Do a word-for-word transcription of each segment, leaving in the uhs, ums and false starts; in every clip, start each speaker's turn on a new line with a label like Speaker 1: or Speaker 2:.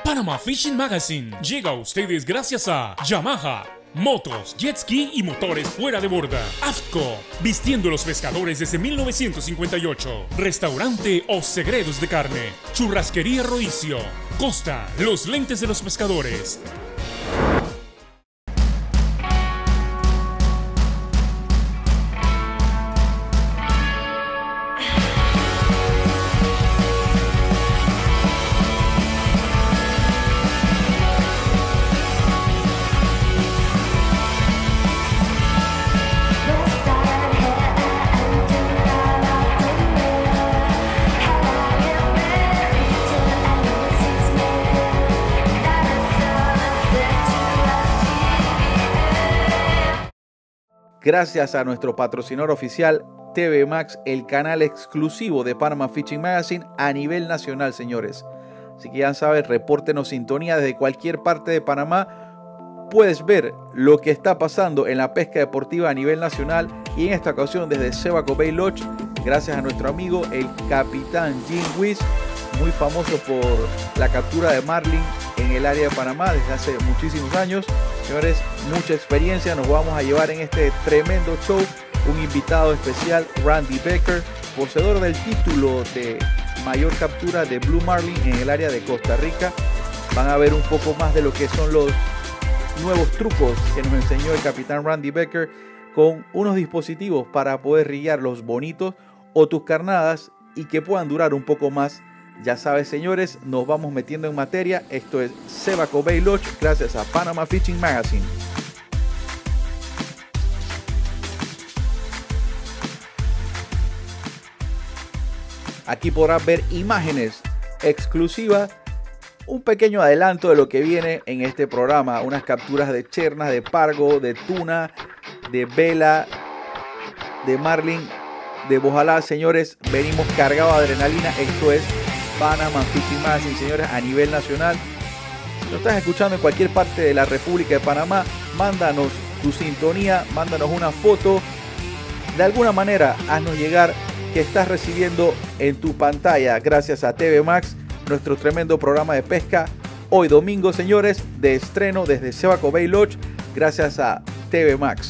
Speaker 1: Panama Fishing Magazine llega a ustedes gracias a Yamaha, motos, jet ski y motores fuera de borda. AFTCO, vistiendo a los pescadores desde mil novecientos cincuenta y ocho. Restaurante Os Segredos de Carne. Churrasquería Rodicio. Costa, los lentes de los pescadores.
Speaker 2: Gracias a nuestro patrocinador oficial T V Max, el canal exclusivo de Panama Fishing Magazine a nivel nacional, señores. Así que ya saben, repórtenos sintonía desde cualquier parte de Panamá. Puedes ver lo que está pasando en la pesca deportiva a nivel nacional y en esta ocasión desde Sebaco Bay Lodge, gracias a nuestro amigo el capitán Jim Wiss, muy famoso por la captura de marlin en el área de Panamá desde hace muchísimos años. Señores, mucha experiencia nos vamos a llevar en este tremendo show. Un invitado especial, Randy Becker, poseedor del título de mayor captura de Blue Marlin en el área de Costa Rica. Van a ver un poco más de lo que son los nuevos trucos que nos enseñó el capitán Randy Becker con unos dispositivos para poder rillar los bonitos o tus carnadas y que puedan durar un poco más. Ya sabes, señores, nos vamos metiendo en materia. Esto es Sebaco Bay Lodge gracias a Panama Fishing Magazine. Aquí podrás ver imágenes exclusivas, un pequeño adelanto de lo que viene en este programa. Unas capturas de chernas, de pargo, de tuna, de vela, de marlin, de bojalá. Señores, venimos cargados de adrenalina. Esto es Panama Fishing Magazine, señores, a nivel nacional. Si lo estás escuchando en cualquier parte de la República de Panamá, mándanos tu sintonía, mándanos una foto. De alguna manera, haznos llegar que estás recibiendo en tu pantalla, gracias a T V Max, nuestro tremendo programa de pesca. Hoy domingo, señores, de estreno desde Sebaco Bay Lodge, gracias a T V Max.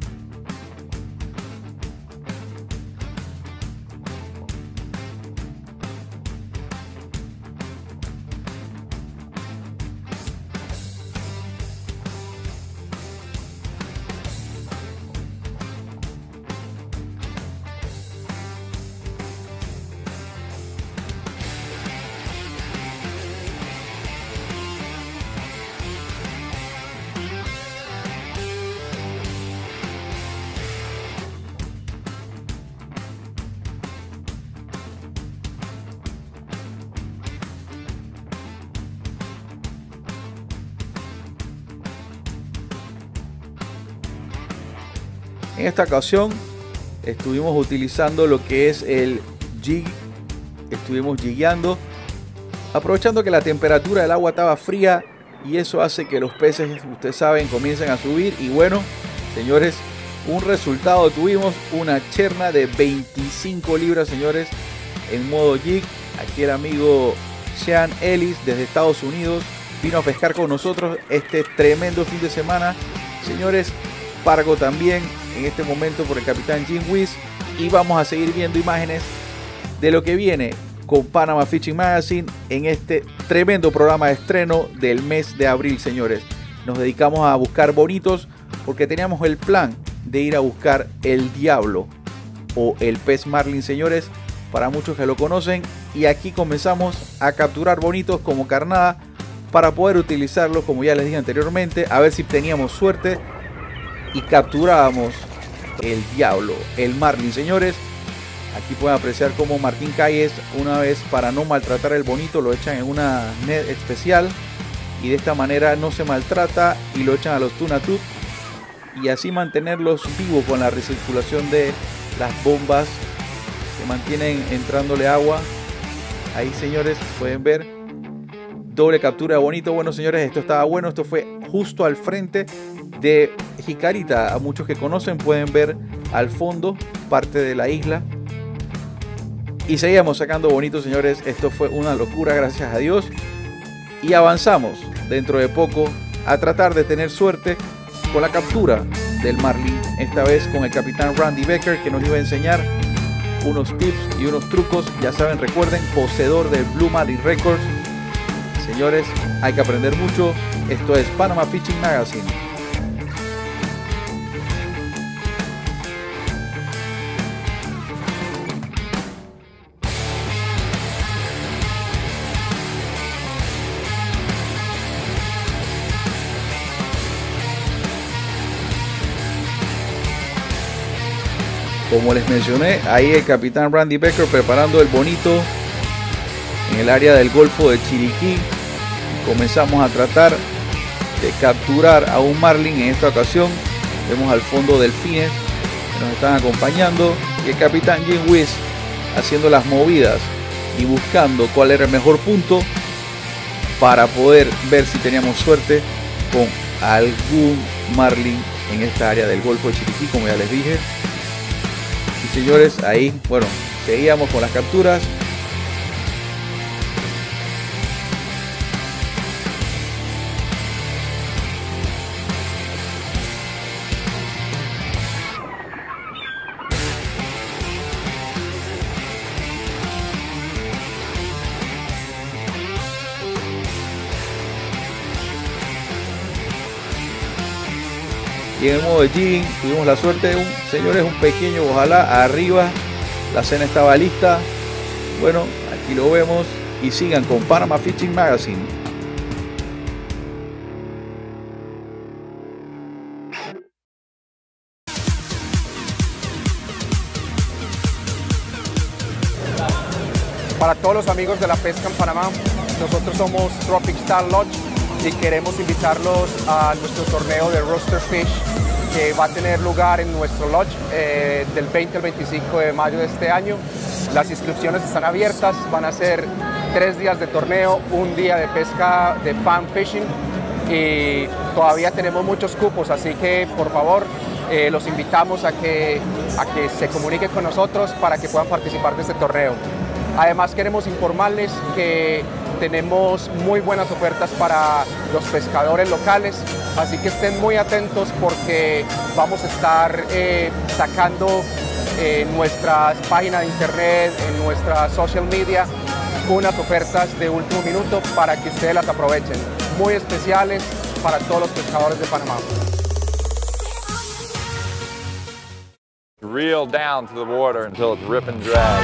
Speaker 2: En esta ocasión estuvimos utilizando lo que es el jig, estuvimos jigueando, aprovechando que la temperatura del agua estaba fría y eso hace que los peces, ustedes saben, comiencen a subir. Y bueno, señores, un resultado tuvimos, una cherna de veinticinco libras, señores, en modo jig. Aquí el amigo Sean Ellis desde Estados Unidos vino a pescar con nosotros este tremendo fin de semana, señores. Pargo también en este momento por el capitán Jim Wiss, y vamos a seguir viendo imágenes de lo que viene con Panama Fishing Magazine en este tremendo programa de estreno del mes de abril, señores. Nos dedicamos a buscar bonitos porque teníamos el plan de ir a buscar el diablo o el pez marlin, señores, para muchos que lo conocen, y aquí comenzamos a capturar bonitos como carnada para poder utilizarlos, como ya les dije anteriormente, a ver si teníamos suerte y capturábamos el diablo, el marlin, señores. Aquí pueden apreciar cómo Martín Calles, una vez, para no maltratar el bonito, lo echan en una net especial y de esta manera no se maltrata y lo echan a los tuna tube y así mantenerlos vivos con la recirculación de las bombas que mantienen entrándole agua. Ahí, señores, pueden ver doble captura de bonito. Bueno, señores, esto estaba bueno. Esto fue justo al frente de Jicarita. A muchos que conocen pueden ver al fondo parte de la isla. Y seguíamos sacando bonito, señores. Esto fue una locura, gracias a Dios. y avanzamos dentro de poco a tratar de tener suerte con la captura del marlin, esta vez con el capitán Randy Becker, que nos iba a enseñar unos tips y unos trucos. Ya saben, recuerden, poseedor del Blue Marlin Records. Señores, hay que aprender mucho. Esto es Panama Fishing Magazine. Como les mencioné, ahí el capitán Randy Becker preparando el bonito en el área del Golfo de Chiriquí. Comenzamos a tratar de capturar a un marlin. En esta ocasión vemos al fondo delfines que nos están acompañando y el capitán Jim Wiss haciendo las movidas y buscando cuál era el mejor punto para poder ver si teníamos suerte con algún marlin en esta área del Golfo de Chiriquí, como ya les dije. Y señores, ahí, bueno, seguíamos con las capturas. Y en el modo de jigging tuvimos la suerte de un, señores, un pequeño ojalá arriba. La cena estaba lista. Bueno, aquí lo vemos. Y sigan con Panama Fishing Magazine.
Speaker 3: Para todos los amigos de la pesca en Panamá, nosotros somos Tropic Star Lodge y queremos invitarlos a nuestro torneo de Rooster Fish, que va a tener lugar en nuestro lodge eh, del veinte al veinticinco de mayo de este año. Las inscripciones están abiertas, van a ser tres días de torneo, un día de pesca de fan fishing y todavía tenemos muchos cupos, así que por favor eh, los invitamos a que, a que se comuniquen con nosotros para que puedan participar de este torneo. Además queremos informarles que tenemos muy buenas ofertas para los pescadores locales, así que estén muy atentos porque vamos a estar eh, sacando en nuestras páginas de internet, en nuestra social media, unas ofertas de último minuto para que ustedes las aprovechen, muy especiales para todos los pescadores de Panamá.
Speaker 4: Reel down to the water until it's rip and drag.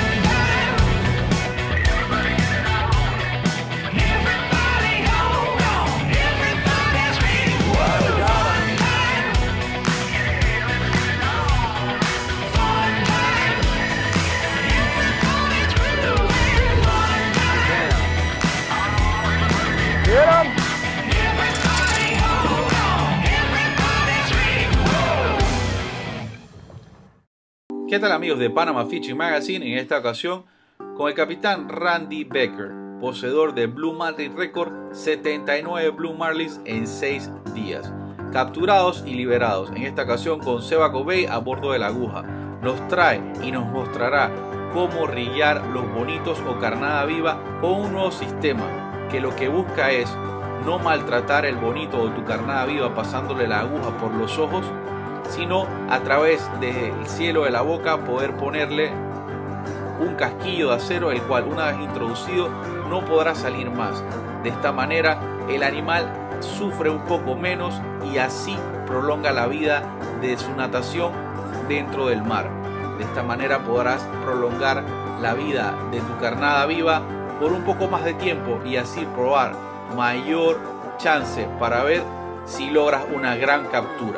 Speaker 2: ¿Qué tal amigos de Panama Fishing Magazine? En esta ocasión con el capitán Randy Becker, poseedor de Blue Marlin Record, setenta y nueve Blue Marlins en seis días, capturados y liberados. En esta ocasión con Sebago Bay a bordo de la aguja. Nos trae y nos mostrará cómo rillar los bonitos o carnada viva con un nuevo sistema que lo que busca es no maltratar el bonito o tu carnada viva pasándole la aguja por los ojos, sino a través del cielo de la boca poder ponerle un casquillo de acero, el cual una vez introducido no podrá salir más. De esta manera el animal sufre un poco menos y así prolonga la vida de su natación dentro del mar. De esta manera podrás prolongar la vida de tu carnada viva por un poco más de tiempo y así probar mayor chance para ver si logras una gran captura.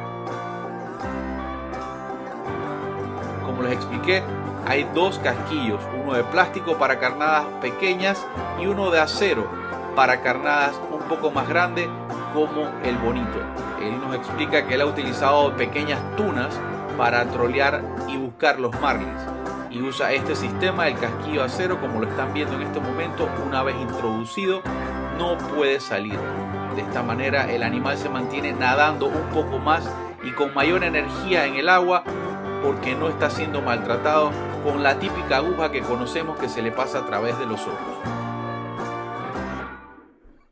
Speaker 2: Como les expliqué, hay dos casquillos, uno de plástico para carnadas pequeñas y uno de acero para carnadas un poco más grandes como el bonito. Él nos explica que él ha utilizado pequeñas tunas para trolear y buscar los marlins y usa este sistema del casquillo de acero, como lo están viendo en este momento. Una vez introducido no puede salir. De esta manera el animal se mantiene nadando un poco más y con mayor energía en el agua, porque no está siendo maltratado con la típica aguja que conocemos que se le pasa a través de los ojos.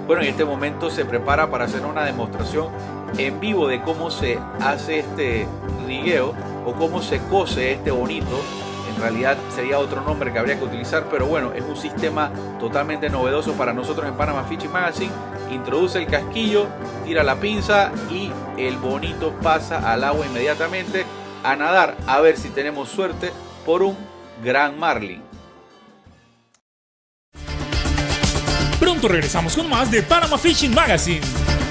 Speaker 2: Bueno, en este momento se prepara para hacer una demostración en vivo de cómo se hace este rigueo o cómo se cose este bonito. En realidad sería otro nombre que habría que utilizar, pero bueno, es un sistema totalmente novedoso para nosotros en Panama Fishing Magazine. Introduce el casquillo, tira la pinza y el bonito pasa al agua inmediatamente a nadar, a ver si tenemos suerte por un gran marlin.
Speaker 1: Pronto regresamos con más de Panama Fishing Magazine.